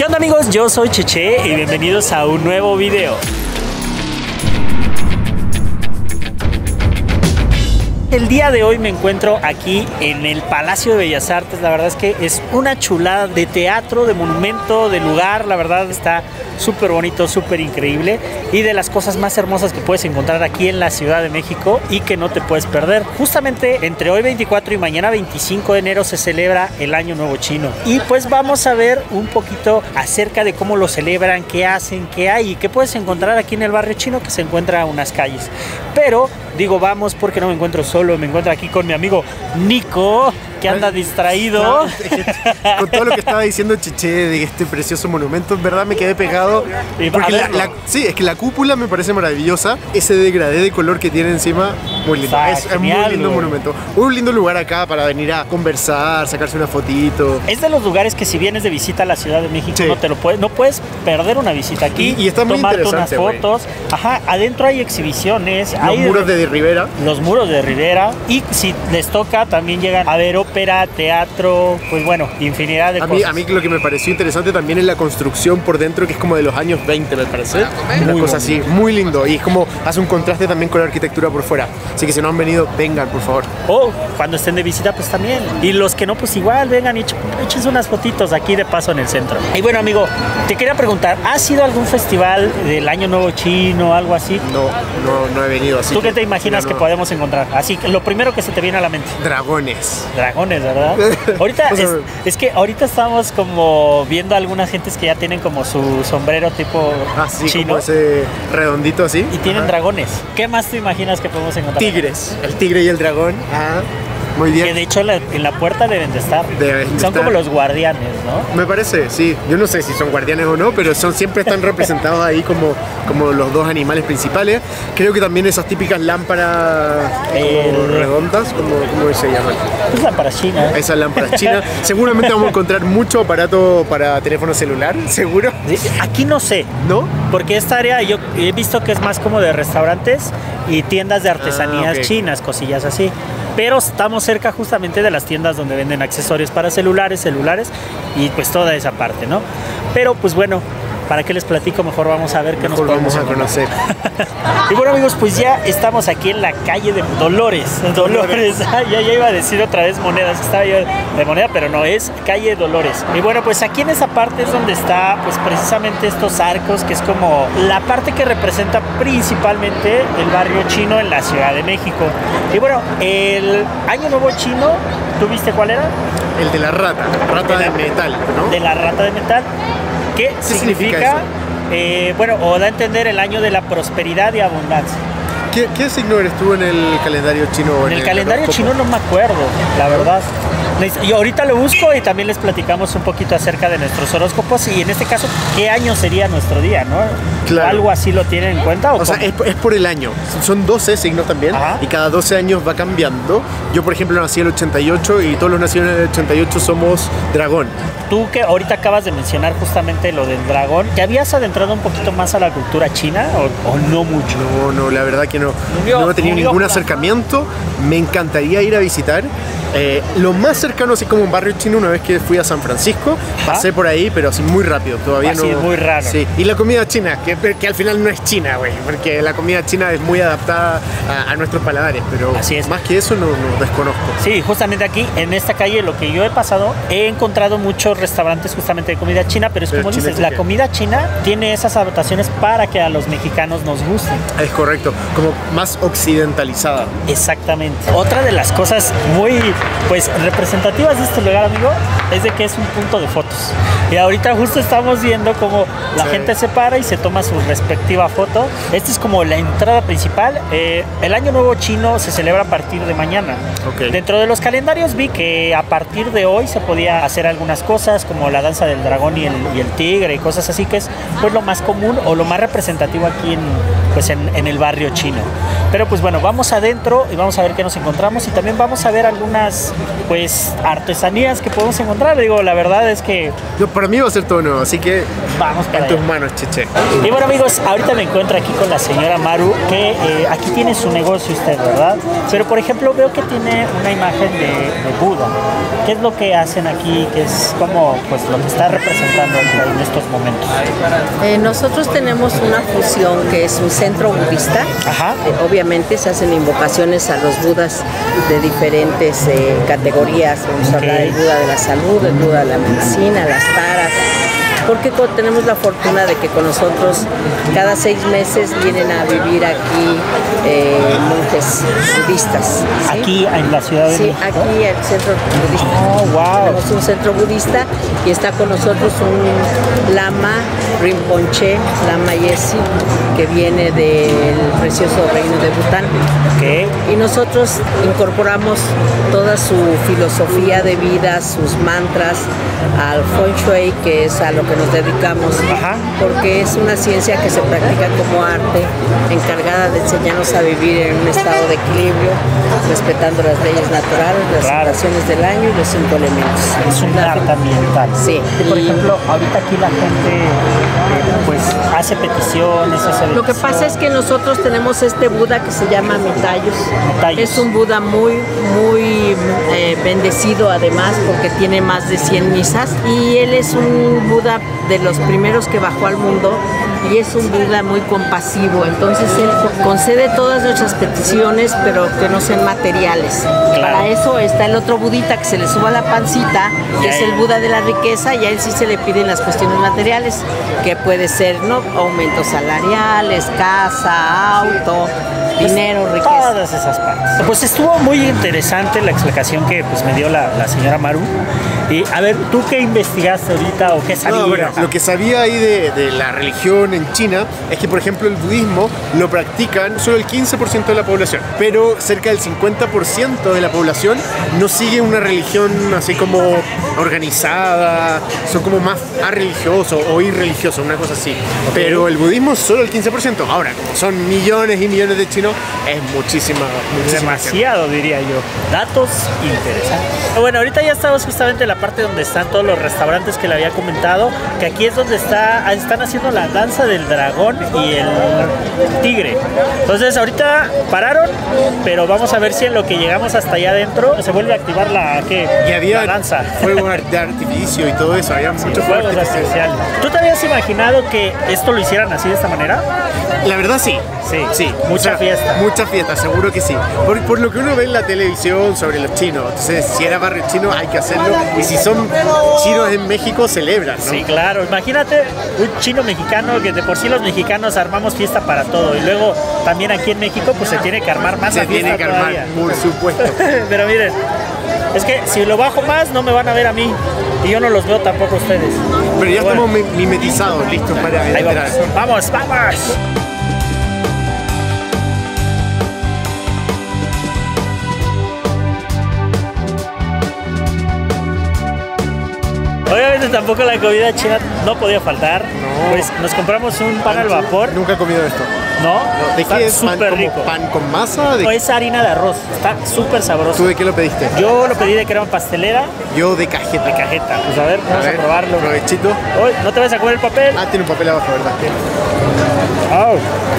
¿Qué onda, amigos? Yo soy Cheche y bienvenidos a un nuevo video. El día de hoy me encuentro aquí en el Palacio de Bellas Artes. La verdad es que es una chulada de teatro, de monumento, de lugar. La verdad está súper bonito, súper increíble y de las cosas más hermosas que puedes encontrar aquí en la Ciudad de México y que no te puedes perder. Justamente entre hoy 24 y mañana 25 de enero se celebra el Año Nuevo Chino y pues vamos a ver un poquito acerca de cómo lo celebran, qué hacen, qué hay y qué puedes encontrar aquí en el barrio chino, que se encuentra a unas calles. Pero digo vamos porque no me encuentro solo, me encuentro aquí con mi amigo Nico, que anda distraído. Con todo lo que estaba diciendo Cheche de este precioso monumento, en verdad me quedé pegado. Porque sí, es que la cúpula me parece maravillosa. Ese degradé de color que tiene encima, muy lindo. Es muy lindo monumento. Un lindo lugar acá para venir a conversar, sacarse una fotito. Es de los lugares que si vienes de visita a la Ciudad de México, sí, no puedes perder una visita aquí. Y está muy tomarte unas interesante, fotos. Ajá, adentro hay exhibiciones. Los muros de Rivera. Los muros de Rivera. Y si les toca, también llegan a ver ópera, teatro, pues bueno, infinidad de cosas. A mí lo que me pareció interesante también es la construcción por dentro, que es como de los años 20, me parece. Una cosa así, muy lindo. Y es como hace un contraste también con la arquitectura por fuera. Así que si no han venido, vengan, por favor. O cuando estén de visita, pues también. Y los que no, pues igual, vengan y échense unas fotitos aquí de paso en el centro. Y bueno, amigo, te quería preguntar, ¿has ido a algún festival del Año Nuevo Chino, algo así? No he venido así. ¿Tú qué te imaginas que podemos encontrar? Así, lo primero que se te viene a la mente. Dragones. Dragones, ¿verdad? Ahorita es que ahorita estamos como viendo a algunas gentes que ya tienen como su sombrero tipo chino, como ese redondito así. Y tienen dragones. ¿Qué más te imaginas que podemos encontrar? Tigres. El tigre y el dragón. Muy bien. Que de hecho en la puerta deben de estar. Son como los guardianes, ¿no? Me parece, sí. Yo no sé si son guardianes o no, pero siempre están representados ahí como los dos animales principales. Creo que también esas típicas lámparas redondas, ¿cómo se llaman? Es lámparas chinas. Esas lámparas chinas. Seguramente vamos a encontrar mucho aparato para teléfono celular, seguro. Aquí no sé, ¿no? Porque esta área yo he visto que es más como de restaurantes y tiendas de artesanías chinas, cosillas así. Pero estamos cerca justamente de las tiendas donde venden accesorios para celulares y pues toda esa parte, ¿no? Pero pues bueno, ¿para qué les platico? Mejor vamos a ver qué nos podemos conocer. Y bueno, amigos, pues ya estamos aquí en la calle de Dolores. Ya iba a decir otra vez Monedas, estaba yo de Moneda, pero no, es calle Dolores. Y bueno, pues aquí en esa parte es donde está pues precisamente estos arcos, que es como la parte que representa principalmente el barrio chino en la Ciudad de México. Y bueno, el Año Nuevo Chino, ¿tú viste cuál era? El de la rata de metal, ¿no? De la rata de metal. ¿Qué significa bueno, o da a entender el año de la prosperidad y abundancia? ¿Qué signo eres tú en el calendario chino? En el calendario chino no me acuerdo, la verdad. Y ahorita lo busco y también les platicamos un poquito acerca de nuestros horóscopos y en este caso, ¿qué año sería nuestro día, no? Claro. ¿Algo así lo tienen en cuenta? O sea, es por el año. Son 12 signos también. Ajá. Y cada 12 años va cambiando. Yo, por ejemplo, nací en el 88 y todos los nacidos en el 88 somos dragón. Tú que ahorita acabas de mencionar justamente lo del dragón, ¿te habías adentrado un poquito más a la cultura china o no mucho? No, la verdad que no. No he tenido ningún acercamiento. Me encantaría ir a visitar. Lo más cercano, así como un barrio chino, una vez que fui a San Francisco, pasé por ahí, pero así muy rápido, todavía así no. Es muy raro. Sí. Y la comida china, que al final no es china, güey, porque la comida china es muy adaptada a nuestros paladares, pero así es. Más que eso no desconozco. Sí, justamente aquí, en esta calle, lo que yo he pasado, he encontrado muchos restaurantes justamente de comida china, pero es como dices, la comida china tiene esas adaptaciones para que a los mexicanos nos guste. Es correcto, como más occidentalizada. Exactamente. Otra de las cosas muy pues representativas de este lugar, amigo, es de que es un punto de fotos. Y ahorita justo estamos viendo cómo la gente se para y se toma su respectiva foto. Esta es como la entrada principal. El Año Nuevo Chino se celebra a partir de mañana. Dentro de los calendarios vi que a partir de hoy se podía hacer algunas cosas como la danza del dragón y el tigre y cosas así, que es pues lo más común o lo más representativo aquí en el barrio chino. Pero pues bueno, vamos adentro y vamos a ver qué nos encontramos y también vamos a ver algunas nuevas pues artesanías que podemos encontrar. Digo, la verdad es que no, para mí va a ser todo nuevo, así que vamos para en tus manos, Cheche. Y bueno, amigos, ahorita me encuentro aquí con la señora Maru, que aquí tiene su negocio usted, ¿verdad? Pero por ejemplo veo que tiene una imagen de Buda. ¿Qué es lo que hacen aquí? ¿Qué es como pues lo que está representando en estos momentos? Nosotros tenemos una fusión que es un centro budista. Ajá. Obviamente se hacen invocaciones a los budas de diferentes categorías. Vamos a hablar del Buda de la salud, el Buda de la medicina, las taras. Porque tenemos la fortuna de que con nosotros cada 6 meses vienen a vivir aquí monjes budistas. ¿Sí? Aquí en la ciudad de México. Sí, aquí el centro budista. Oh, wow. Tenemos un centro budista y está con nosotros un lama Rinpoche, Lama Yesi, que viene del precioso reino de Bután. Okay. Y nosotros incorporamos toda su filosofía de vida, sus mantras, al Feng Shui, que es a lo que nos dedicamos. Ajá. Porque es una ciencia que se practica como arte, encargada de enseñarnos a vivir en un estado de equilibrio, respetando las leyes naturales, las estaciones del año y los 5 elementos. Es un arte ambiental. Sí. Y por ejemplo, ahorita aquí la gente pues hace peticiones, Lo que pasa es que nosotros tenemos este Buda que se llama Mitayus. Es un Buda muy bendecido, además, porque tiene más de 100 misas, y él es un Buda de los primeros que bajó al mundo y es un Buda muy compasivo. Entonces él concede todas nuestras peticiones, pero que no sean materiales. Claro. Para eso está el otro budita que se le suba la pancita, que es el Buda de la riqueza, y a él sí se le piden las cuestiones materiales, que puede ser, ¿no?, aumentos salariales, casa, auto, dinero, riqueza. Todas esas partes. Pues estuvo muy interesante la explicación que pues me dio la señora Maru. Y a ver, ¿tú qué investigaste ahorita o qué sabías? No, bueno, lo que sabía ahí de la religión en China es que, por ejemplo, el budismo lo practican solo el 15% de la población, pero cerca del 50% de la población no sigue una religión así como organizada, son como más religiosos o irreligiosos, una cosa así. Okay. Pero el budismo solo el 15%. Ahora, son millones y millones de chinos, es muchísima demasiado, diría yo. Datos interesantes. Bueno, ahorita ya estamos justamente en la parte donde están todos los restaurantes que le había comentado, que aquí es donde están haciendo la danza del dragón y el tigre. Entonces ahorita pararon, pero vamos a ver si en lo que llegamos hasta allá adentro se vuelve a activar la danza. Fuegos de artificio y todo eso, había muchos fuegos artificiales. ¿Tú te habías imaginado que esto lo hicieran así de esta manera? La verdad sí. Sí. Mucha fiesta. Mucha fiesta, seguro que sí. Por lo que uno ve en la televisión sobre los chinos. Entonces, si era barrio chino, hay que hacerlo. Y si son chinos en México, celebran, ¿no? Sí, claro. Imagínate un chino mexicano, que de por sí los mexicanos armamos fiesta para todo. Y luego también aquí en México, pues se tiene que armar más la fiesta. Se tiene que armar, por supuesto. Pero miren, es que si lo bajo más, no me van a ver a mí. Y yo no los veo tampoco a ustedes. Pero ya estamos mimetizados, listos para entrar. ¡Vamos! Obviamente tampoco la comida china no podía faltar. No. Pues nos compramos un pan al vapor. Nunca he comido esto. ¿No? ¿De qué es? Súper rico. ¿Pan con masa? Es harina de arroz. Está súper sabroso. ¿Tú de qué lo pediste? Yo lo pedí de crema pastelera. Yo de cajeta. De cajeta. Pues a ver, vamos a probarlo. Provechito. ¿No te vas a comer el papel? Ah, tiene un papel abajo, ¿verdad? Oh.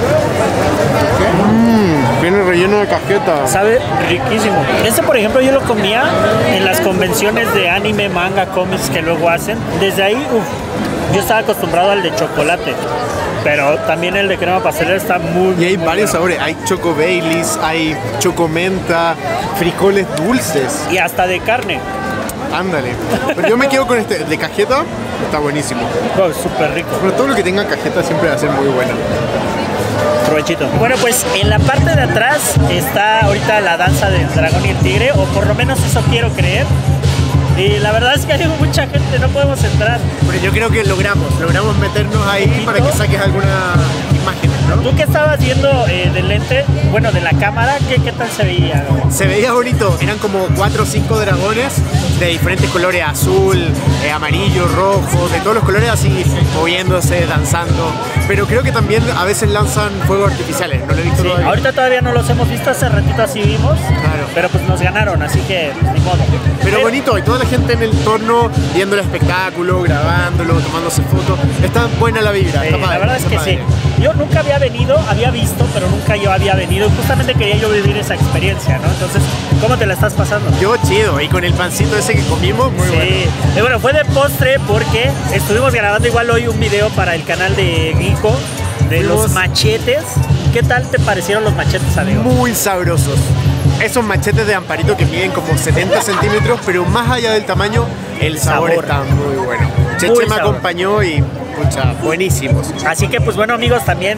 Viene relleno de cajeta. Sabe riquísimo. Este, por ejemplo, yo lo comía en las convenciones de anime, manga, cómics que luego hacen. Desde ahí, yo estaba acostumbrado al de chocolate. Pero también el de crema pastelera está muy Y hay muy varios bueno. sabores. Hay choco Baileys, hay choco menta, frijoles dulces. Y hasta de carne. Ándale. Pero yo me quedo con este de cajeta. Está buenísimo. Oh, súper rico. Pero todo lo que tenga cajeta siempre va a ser muy bueno. Provechito. Bueno, pues en la parte de atrás está ahorita la danza del dragón y el tigre, o por lo menos eso quiero creer. Y la verdad es que hay mucha gente, no podemos entrar. Pero yo creo que logramos meternos ahí para que saques alguna imágenes, ¿no? ¿Tú qué estabas viendo del lente? Bueno, de la cámara, ¿qué tal se veía? Se veía bonito, eran como 4 o 5 dragones de diferentes colores, azul, amarillo, rojo, de todos los colores así, moviéndose, danzando. Pero creo que también a veces lanzan fuegos artificiales, no lo he visto todavía. Ahorita todavía no los hemos visto, hace ratito así vimos, claro. Pero pues nos ganaron, así que ni modo. Pero bonito, y toda la gente en el entorno viendo el espectáculo, grabándolo, tomándose fotos. Está buena la vibra, Sí, está padre, la verdad es que sí. Yo nunca había venido, había visto, pero nunca yo había venido. Y justamente quería yo vivir esa experiencia, ¿no? Entonces, ¿cómo te la estás pasando? Yo chido, y con el pancito ese que comimos, muy bueno. Y bueno, fue de postre porque estuvimos grabando igual hoy un video para el canal de Nico de los machetes. ¿Qué tal te parecieron los machetes, amigo? Muy sabrosos. Esos machetes de Amparito que miden como 70 centímetros, pero más allá del tamaño, el sabor está muy bueno. Cheche me acompañó y pucha, buenísimos. Así que pues bueno, amigos, también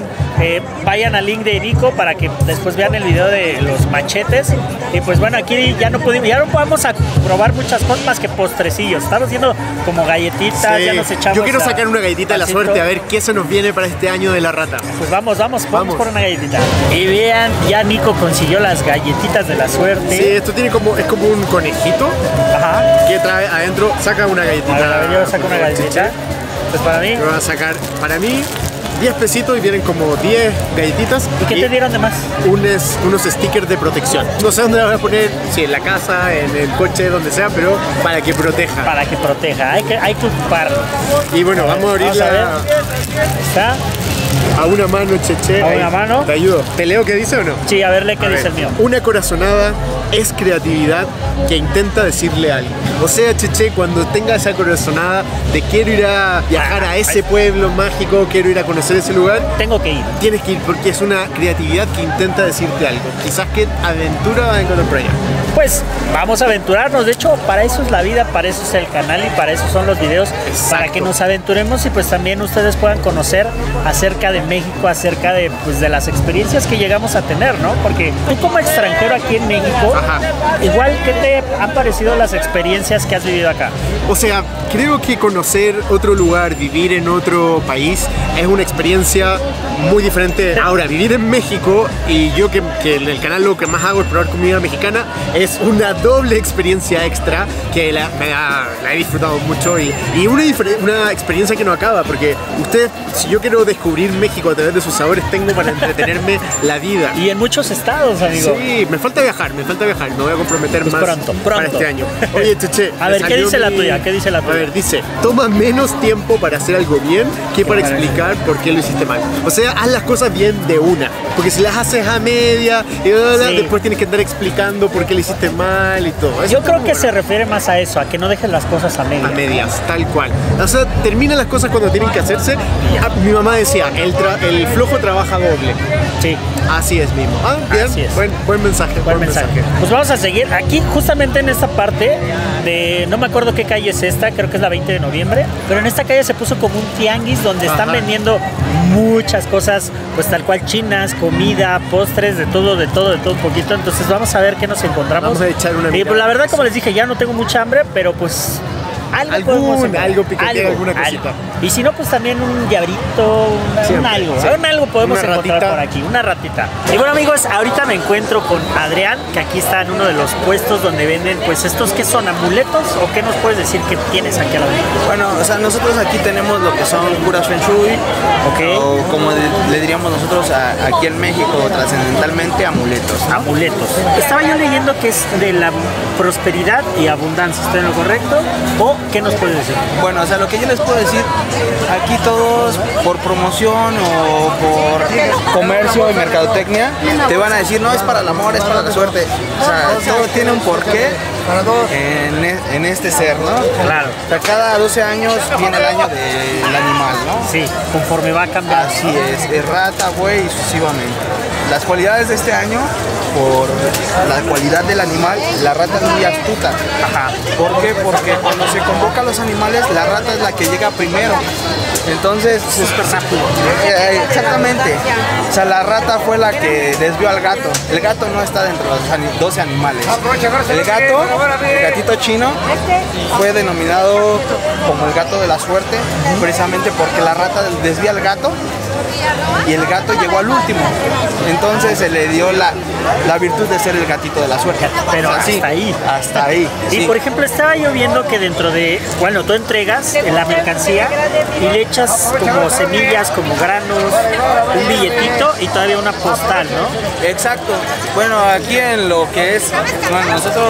vayan al link de Nico para que después vean el video de los machetes. Y pues bueno, aquí ya no podemos probar muchas cosas más que postrecillos. Estamos haciendo como galletitas, ya nos echamos. Yo quiero sacar una galletita de la suerte, a ver qué se nos viene para este año de la rata. Pues vamos por una galletita. Y vean, ya Nico consiguió las galletitas de la suerte. Sí, esto tiene es como un conejito. Ajá. Que trae adentro, saca una galletita. A ver, yo saco una galletita. Pues para mí. Me voy a sacar para mí 10 pesitos y vienen como 10 galletitas. ¿Y qué te dieron de más? Unos stickers de protección. No sé dónde las voy a poner, si en la casa, en el coche, donde sea, pero para que proteja. Para que proteja, hay que ocuparlo. Y bueno, vamos a abrirla. ¿Está? A una mano, Cheche. A una mano. ¿Te ayudo? ¿Te leo qué dice o no? Sí, a verle qué dice el mío. Una corazonada es creatividad que intenta decirle algo. O sea, Cheche, cuando tenga esa corazonada de quiero ir a viajar a ese pueblo mágico, quiero ir a conocer ese lugar, tengo que ir. Tienes que ir porque es una creatividad que intenta decirte algo. Quizás qué aventura vas a encontrar por allá. Pues vamos a aventurarnos. De hecho, para eso es la vida, para eso es el canal y para eso son los videos. Exacto. Para que nos aventuremos y pues también ustedes puedan conocer acerca de México, acerca de, pues, de las experiencias que llegamos a tener, ¿no? Porque tú como extranjero aquí en México, igual, ¿qué te han parecido las experiencias que has vivido acá? O sea, creo que conocer otro lugar, vivir en otro país, es una experiencia muy diferente. Ahora, vivir en México y yo que en el canal lo que más hago es probar comida mexicana, es una doble experiencia extra que la he disfrutado mucho y una experiencia que no acaba, porque ustedes, si yo quiero descubrir México a través de sus sabores, tengo para entretenerme la vida. Y en muchos estados, amigo. Sí, me falta viajar, me voy a comprometer pues más pronto. para este año. Oye, Cheche, a ver, ¿qué dice la tuya? ¿Qué dice la tuya? A ver, dice, toma menos tiempo para hacer algo bien que para explicar por qué lo hiciste mal. O sea, haz las cosas bien de una, porque si las haces a media y después tienes que andar explicando por qué lo hiciste mal y todo. Yo creo que se refiere más a eso, a que no dejes las cosas a medias. A medias, tal cual. O sea, termina las cosas cuando tienen que hacerse. Mi mamá decía, el flojo trabaja doble. Sí. Así es mismo. Bien. Así es. Buen mensaje. Buen mensaje. Pues vamos a seguir aquí justamente en esta parte de, no me acuerdo qué calle es esta, creo que es la 20 de noviembre, pero en esta calle se puso como un tianguis donde están vendiendo muchas cosas, pues tal cual chinas, comida, postres, de todo un poquito. Entonces vamos a ver qué nos encontramos. Vamos a echar una mirada. Y pues la verdad, como les dije, ya no tengo mucha hambre, pero pues algo picante, alguna cosita. Y si no, pues también un diabrito, algo podemos encontrar por aquí, una ratita. Y bueno, amigos, ahorita me encuentro con Adrián, que aquí está en uno de los puestos donde venden, pues estos, ¿qué son? ¿Amuletos? ¿O qué nos puedes decir que tienes aquí a la venta? Bueno, o sea, nosotros aquí tenemos lo que son curas Feng Shui, o como le diríamos nosotros aquí en México, trascendentalmente, amuletos, ¿no? Amuletos. Estaba yo leyendo que es de la prosperidad y abundancia, ¿estoy en lo correcto? ¿O qué nos puedes decir? Bueno, o sea, lo que yo les puedo decir, aquí todos por promoción o por comercio y mercadotecnia te van a decir, no, es para el amor, es para la suerte. O sea, todo tiene un porqué en este ser, ¿no? Claro. O sea, cada 12 años viene el año del animal, ¿no? Sí, conforme va cambiando. Así es rata, buey y sucesivamente. Las cualidades de este año, por la cualidad del animal, la rata es muy astuta. Ajá. ¿Por qué? Porque cuando se convoca a los animales, la rata es la que llega primero. Entonces, exactamente. O sea, la rata fue la que desvió al gato. El gato no está dentro de los 12 animales. El gatito chino, fue denominado como el gato de la suerte, precisamente porque la rata desvía al gato y el gato llegó al último. Entonces se le dio la virtud de ser el gatito de la suerte. Pero hasta sí, ahí. Hasta ahí. Y Sí. por ejemplo, estaba yo viendo que dentro de, bueno, tú entregas la mercancía y le echas como semillas, como granos, un billetito y todavía una postal, ¿no? Exacto. Bueno, aquí en lo que es, bueno, nosotros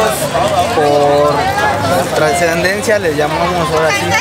por trascendencia le llamamos ahora sí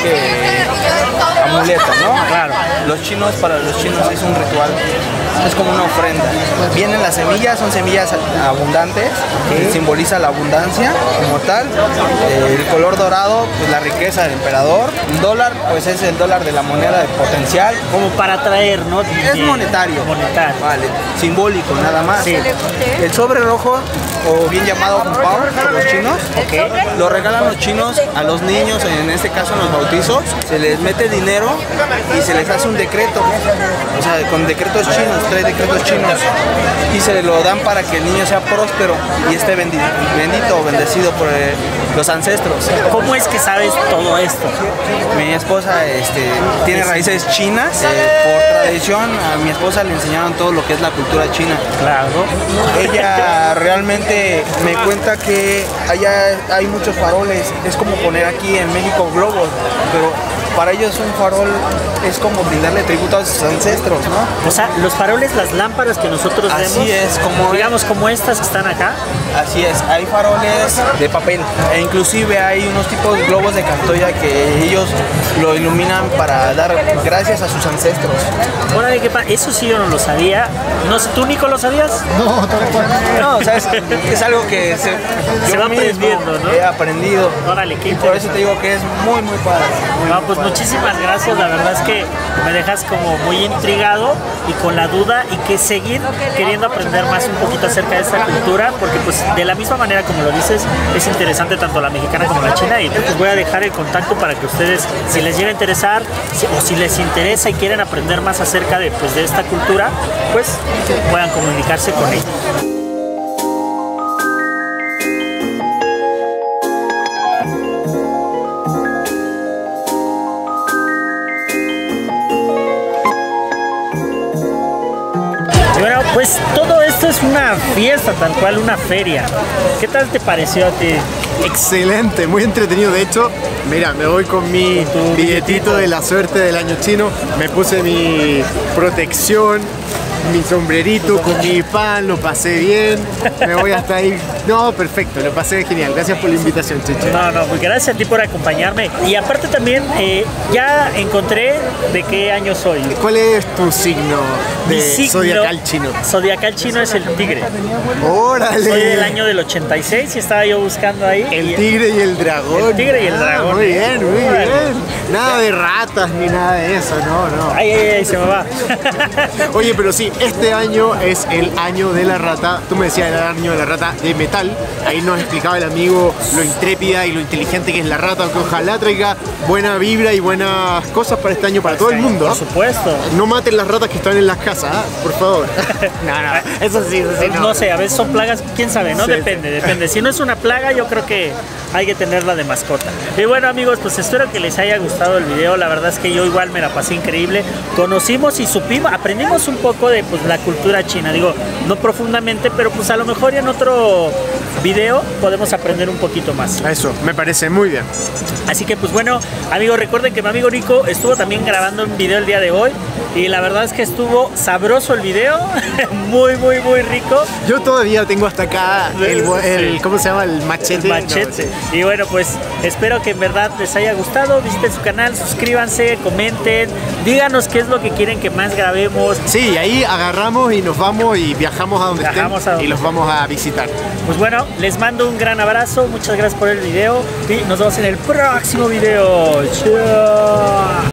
que amuleta, ¿no? Claro. Los chinos, para los chinos es un ritual, es como una ofrenda. Vienen las semillas, son semillas abundantes, que simboliza la abundancia como tal. El color dorado, pues la riqueza del emperador. El dólar, pues es el dólar de la moneda de potencial. Como para atraer, ¿no? Es monetario. Monetario. Vale, simbólico nada más. Sí. El sobre rojo, o bien llamado pao por los chinos, lo regalan los chinos a los niños, en este caso en los bautizos, se les mete dinero y se les hace un decreto, o sea, con decretos chinos, 3 decretos chinos, y se lo dan para que el niño sea próspero y esté bendito o bendecido por los ancestros. ¿Cómo es que sabes todo esto? Mi esposa tiene raíces chinas. Por tradición, a mi esposa le enseñaron todo lo que es la cultura china. Claro. Ella realmente me cuenta que allá hay muchos faroles. Es como poner aquí en México globos, pero para ellos un farol es como brindarle tributo a sus ancestros, ¿no? O sea, los faroles, las lámparas que nosotros vemos, Así es, como digamos como estas que están acá. Así es, hay faroles de papel e inclusive hay unos tipos de globos de Cantoya que ellos lo iluminan para dar gracias a sus ancestros. Órale, eso sí yo no lo sabía. No sé, ¿tú, Nico, lo sabías? No, o sea, es algo que Se yo va mismo aprendiendo, ¿no? he aprendido. Órale, qué Y por eso te digo que es muy, muy padre. No, pues muchísimas gracias, la verdad es que me dejas como muy intrigado y con la duda y que seguir queriendo aprender más un poquito acerca de esta cultura, porque pues de la misma manera como lo dices, es interesante tanto la mexicana como la china, y pues voy a dejar el contacto para que ustedes, si les llega a interesar o si les interesa y quieren aprender más acerca de, pues, de esta cultura, pues puedan comunicarse con ellos. Bueno, pues todo esto es una fiesta, tal cual, una feria. ¿Qué tal te pareció a ti? Excelente, muy entretenido. De hecho, mira, me voy con mi billetito de la suerte del año chino. Me puse mi protección, mi sombrerito, con mi pan, lo pasé bien. Me voy hasta ahí. No, perfecto, lo pasé genial. Gracias por la invitación, Chiche. No, pues gracias a ti por acompañarme. Y aparte también, ya encontré de qué año soy. ¿Cuál es tu signo Mi de signo zodiacal chino? Zodiacal chino es el tigre. ¡Órale! Soy del año del 86 y estaba yo buscando ahí. El tigre y el dragón. El tigre y el dragón. Muy bien, muy Órale. bien. Nada de ratas ni nada de eso, no. Ay, se me va. Oye, pero sí, este año es el año de la rata. Tú me decías el año de la rata de metal. Ahí nos explicaba el amigo lo intrépida y lo inteligente que es la rata, que ojalá traiga buena vibra y buenas cosas para este año, para todo el mundo. Por supuesto. No maten las ratas que están en las casas, ¿ah? Por favor. No, eso sí, no. No sé, a veces son plagas, quién sabe, ¿no? Sí, Depende. Si no es una plaga, yo creo que hay que tenerla de mascota. Y bueno, amigos, pues espero que les haya gustado el video. La verdad es que yo igual me la pasé increíble. Conocimos y supimos, aprendimos un poco de, pues, la cultura china. Digo, no profundamente, pero pues a lo mejor en otro video podemos aprender un poquito más. Eso, me parece muy bien. Así que pues bueno, amigos, recuerden que mi amigo Nico estuvo también grabando un video el día de hoy y la verdad es que estuvo sabroso el video, muy rico. Yo todavía tengo hasta acá el ¿cómo se llama? El machete. El machete. Y bueno, pues espero que en verdad les haya gustado. Visiten su canal, suscríbanse, comenten, díganos qué es lo que quieren que más grabemos. Sí, ahí agarramos y nos vamos y viajamos a donde Viajamos estén a donde y los vamos a visitar. Pues bueno, les mando un gran abrazo, muchas gracias por el video y nos vemos en el próximo video. ¡Chao!